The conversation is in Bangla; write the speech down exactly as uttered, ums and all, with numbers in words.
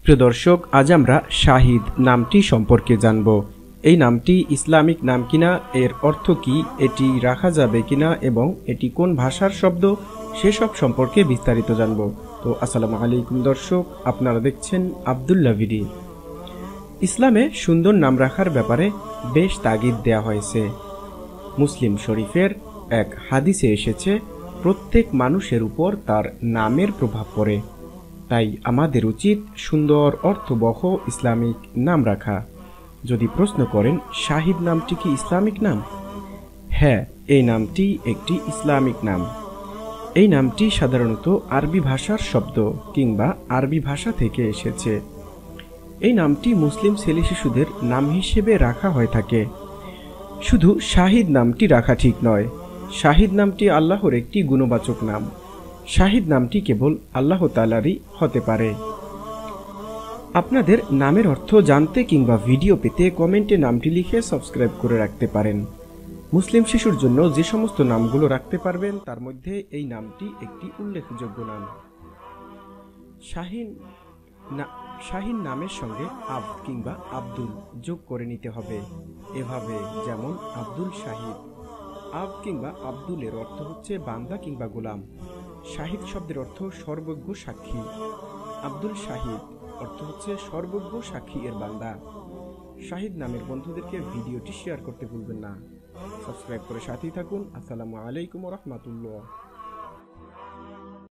প্রিয় দর্শক, আজ আমরা শাহিদ নামটি সম্পর্কে জানব। এই নামটি ইসলামিক নাম কিনা, এর অর্থ কি, এটি রাখা যাবে কিনা এবং এটি কোন ভাষার শব্দ, সেসব সম্পর্কে বিস্তারিত জানব। তো আসসালামু আলাইকুম দর্শক, আপনারা দেখছেন আব্দুল্লাহ ভিডি। ইসলামে সুন্দর নাম রাখার ব্যাপারে বেশ তাগিদ দেয়া হয়েছে। মুসলিম শরীফের এক হাদিসে এসেছে, প্রত্যেক মানুষের উপর তার নামের প্রভাব পড়ে। তাই আমাদের উচিত সুন্দর অর্থবহ ইসলামিক নাম রাখা। যদি প্রশ্ন করেন শাহিদ নামটি কি ইসলামিক নাম? হ্যাঁ, এই নামটি একটি ইসলামিক নাম। এই নামটি সাধারণত আরবি ভাষার শব্দ কিংবা আরবি ভাষা থেকে এসেছে। এই নামটি মুসলিম ছেলে শিশুদের নাম হিসেবে রাখা হয়ে থাকে। শুধু শাহিদ নামটি রাখা ঠিক নয়। শাহিদ নামটি আল্লাহর একটি গুণবাচক নাম। শাহিদ নামটি কেবল আল্লাহ তাআলারই হতে পারে। আপনাদের নামের অর্থ জানতে কিংবা ভিডিও পেতে কমেন্টে নামটি লিখে সাবস্ক্রাইব করে রাখতে পারেন। মুসলিম শিশুর জন্য যে সমস্ত নামগুলো রাখতে পারবেন তার মধ্যে এই নামটি একটি উল্লেখযোগ্য নাম। শাহিন না শাহিন নামের সঙ্গে আব কিংবা আব্দুল যোগ করে নিতে হবে, এভাবে যেমন আব্দুল শাহিদ। আব কিংবা আব্দুলের অর্থ হচ্ছে বান্দা কিংবা গোলাম। শাহিদ শব্দের অর্থ সর্বজ্ঞ সাক্ষী। আব্দুল শাহিদ অর্থ হচ্ছে সর্বজ্ঞ সাক্ষী এর বান্দা। শাহিদ নামের বন্ধুদেরকে ভিডিওটি শেয়ার করতে ভুলবেন না। সাবস্ক্রাইব করে সাথেই থাকুন। আসসালামু আলাইকুম ওয়া রাহমাতুল্লাহ।